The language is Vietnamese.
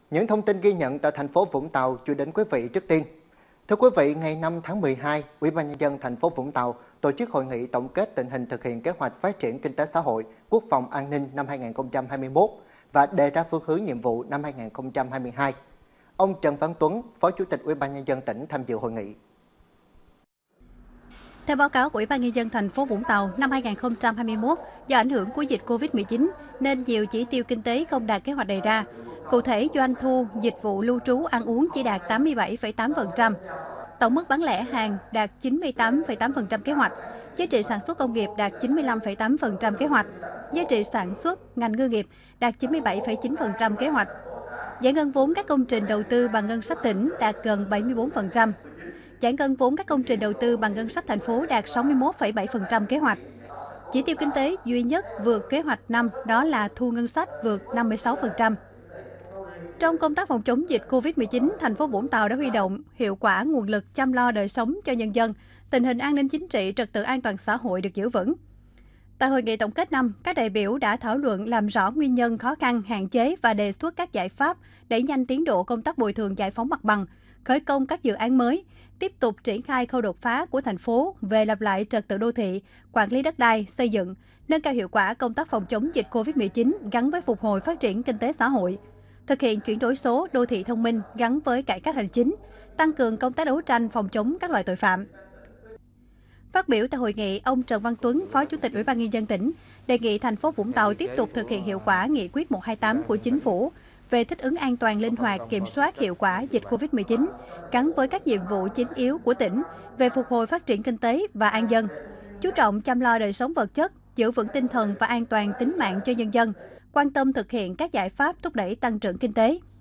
Những thông tin ghi nhận tại thành phố Vũng Tàu chuyển đến quý vị trước tiên. Thưa quý vị, ngày 5 tháng 12, Ủy ban Nhân dân thành phố Vũng Tàu tổ chức hội nghị tổng kết tình hình thực hiện kế hoạch phát triển kinh tế xã hội, quốc phòng an ninh năm 2021 và đề ra phương hướng nhiệm vụ năm 2022. Ông Trần Văn Tuấn, Phó Chủ tịch Ủy ban Nhân dân tỉnh tham dự hội nghị. Theo báo cáo của Ủy ban Nhân dân thành phố Vũng Tàu, năm 2021, do ảnh hưởng của dịch Covid-19 nên nhiều chỉ tiêu kinh tế không đạt kế hoạch đề ra. Cụ thể, doanh thu, dịch vụ lưu trú, ăn uống chỉ đạt 87,8%. Tổng mức bán lẻ hàng đạt 98,8% kế hoạch. Giá trị sản xuất công nghiệp đạt 95,8% kế hoạch. Giá trị sản xuất ngành ngư nghiệp đạt 97,9% kế hoạch. Giải ngân vốn các công trình đầu tư bằng ngân sách tỉnh đạt gần 74%. Giải ngân vốn các công trình đầu tư bằng ngân sách thành phố đạt 61,7% kế hoạch. Chỉ tiêu kinh tế duy nhất vượt kế hoạch năm đó là thu ngân sách vượt 56%. Trong công tác phòng chống dịch Covid-19, thành phố Vũng Tàu đã huy động hiệu quả nguồn lực chăm lo đời sống cho nhân dân, tình hình an ninh chính trị, trật tự an toàn xã hội được giữ vững. Tại hội nghị tổng kết năm, các đại biểu đã thảo luận làm rõ nguyên nhân khó khăn, hạn chế và đề xuất các giải pháp đẩy nhanh tiến độ công tác bồi thường giải phóng mặt bằng, khởi công các dự án mới, tiếp tục triển khai khâu đột phá của thành phố về lập lại trật tự đô thị, quản lý đất đai, xây dựng, nâng cao hiệu quả công tác phòng chống dịch Covid-19 gắn với phục hồi phát triển kinh tế xã hội, thực hiện chuyển đổi số đô thị thông minh gắn với cải cách hành chính, tăng cường công tác đấu tranh phòng chống các loại tội phạm. Phát biểu tại hội nghị, ông Trần Văn Tuấn, Phó Chủ tịch Ủy ban Nhân dân tỉnh, đề nghị thành phố Vũng Tàu tiếp tục thực hiện hiệu quả nghị quyết 128 của Chính phủ về thích ứng an toàn, linh hoạt, kiểm soát hiệu quả dịch Covid-19, gắn với các nhiệm vụ chính yếu của tỉnh về phục hồi phát triển kinh tế và an dân, chú trọng chăm lo đời sống vật chất, giữ vững tinh thần và an toàn tính mạng cho nhân dân, quan tâm thực hiện các giải pháp thúc đẩy tăng trưởng kinh tế.